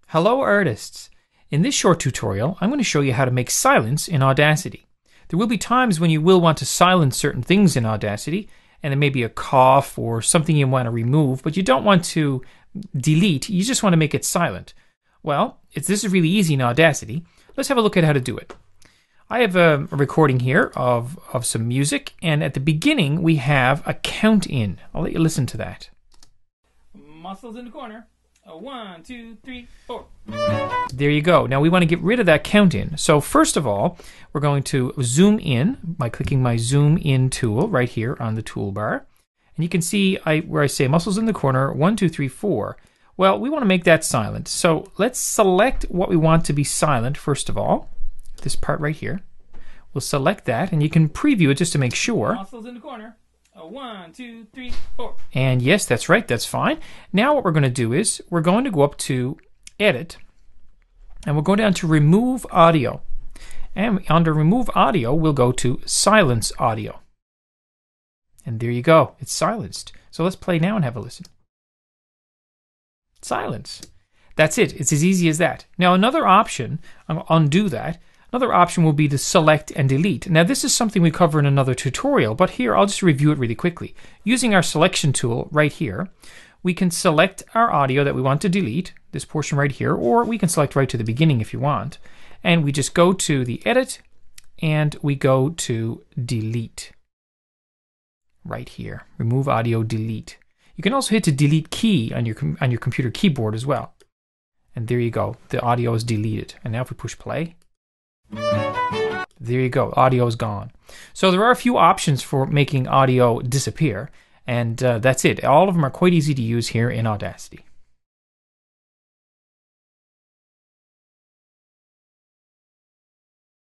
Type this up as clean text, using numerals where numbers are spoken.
Hello artists! In this short tutorial, I'm going to show you how to make silence in Audacity. There will be times when you will want to silence certain things in Audacity, and there may be a cough or something you want to remove, but you don't want to delete, you just want to make it silent. Well, this is really easy in Audacity. Let's have a look at how to do it. I have a recording here of some music, and at the beginning we have a count in. I'll let you listen to that. Muscles in the corner. 1, 2, 3, 4. There you go. Now we want to get rid of that count in. So first of all, we're going to zoom in by clicking my zoom in tool right here on the toolbar. And you can see where I say muscles in the corner, 1, 2, 3, 4. Well, we want to make that silent. So let's select what we want to be silent first of all. This part right here. We'll select that, and you can preview it just to make sure. Muscles in the corner. 1, 2, 3, 4. And yes, that's right, that's fine. Now what we're going to do is we're going to go up to Edit, and we'll go down to Remove Audio. And under Remove Audio, we'll go to Silence Audio. And there you go, it's silenced. So let's play now and have a listen. Silence. That's it, it's as easy as that. Now another option, I'll undo that. Another option will be to select and delete. Now this is something we cover in another tutorial, but here I'll just review it really quickly. Using our selection tool right here, we can select our audio that we want to delete, this portion right here, or we can select right to the beginning if you want. And we just go to the edit and we go to delete. Right here, remove audio, delete. You can also hit the delete key on your computer keyboard as well. And there you go, the audio is deleted. And now if we push play, there you go, audio is gone. So there are a few options for making audio disappear, and that's it. All of them are quite easy to use here in Audacity.